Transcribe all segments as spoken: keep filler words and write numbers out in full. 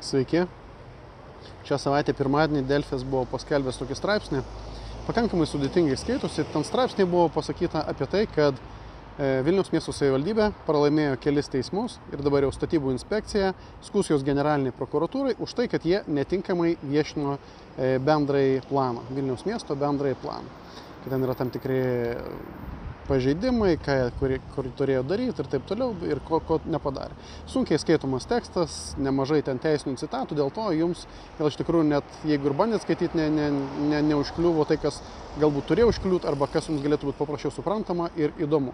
Sveiki. Šią savaitę pirmadienį Delfis buvo paskelbęs tokį straipsnį. Pakankamai sudėtingai skaitosi. Ten straipsnė buvo pasakyta apie tai, kad Vilniaus miesto savivaldybė pralaimėjo kelis teismus ir dabar jau statybų inspekcija skųs jos generaliniai prokuratūrai už tai, kad jie netinkamai viešino bendrąjį planą, Vilniaus miesto bendrąjį planą. Kad ten yra tam tikri pažeidimai, ką, kur, kur turėjo daryti ir taip toliau, ir ko, ko nepadarė. Sunkiai skaitomas tekstas, nemažai ten teisinių citatų, dėl to jums, gal iš tikrųjų net jeigu ir bandėt skaityti, ne, ne, ne, neužkliuvo tai, kas galbūt turėjo užkliūti, arba kas jums galėtų būti paprasčiau suprantama ir įdomu.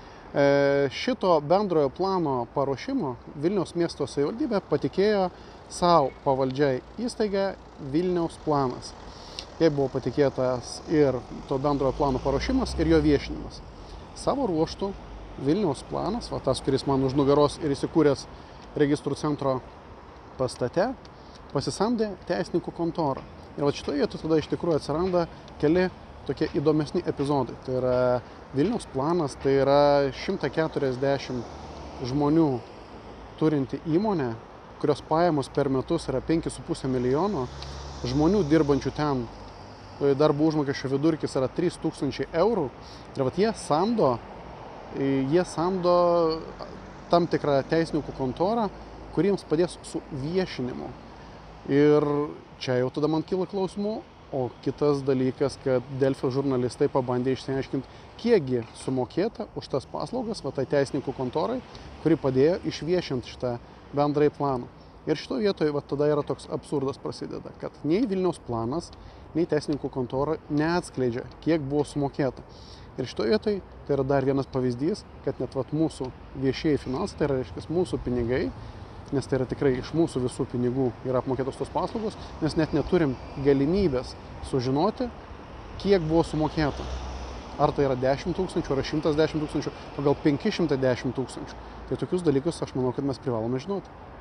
E, šito bendrojo plano paruošimo Vilniaus miesto savivaldybė patikėjo savo pavaldžiai įstaigai Vilniaus planas. Jai buvo patikėtas ir to bendrojo plano paruošimas ir jo viešinimas. Savo ruoštų Vilniaus planas, va tas, kuris man už nugaros ir įsikūręs registrų centro pastate, pasisamdė teisininkų kontorą. Ir va šitoje vietoje tada iš tikrųjų atsiranda keli tokie įdomesni epizodai. Tai yra Vilniaus planas, tai yra šimtas keturiasdešimt žmonių turinti įmonė, kurios pajamos per metus yra penki su puse milijono, žmonių dirbančių ten darbo užmokesčio vidurkis yra trys tūkstančiai eurų. Ir vat jie samdo, jie samdo tam tikrą teisininkų kontorą, kuriems padės su viešinimu. Ir čia jau tada man kyla klausimų. O kitas dalykas, kad Delfio žurnalistai pabandė išsiaiškinti, kiekgi sumokėta už tas paslaugas, va tai teisininkų kontorai, kuri padėjo išviešinti šitą bendrąjį planą. Ir šito vietoje va, tada yra toks absurdas prasideda, kad nei Vilniaus planas, nei teisininkų kontora neatskleidžia, kiek buvo sumokėta. Ir šito vietoje tai yra dar vienas pavyzdys, kad net va, mūsų viešieji finansai, tai yra reiškia mūsų pinigai, nes tai yra tikrai iš mūsų visų pinigų yra apmokėtos tos paslaugos, nes net neturim galimybės sužinoti, kiek buvo sumokėta. Ar tai yra dešimt tūkstančių, ar šimtas dešimt tūkstančių, o gal penki šimtai dešimt tūkstančių. Tai tokius dalykus aš manau, kad mes privalome žinoti.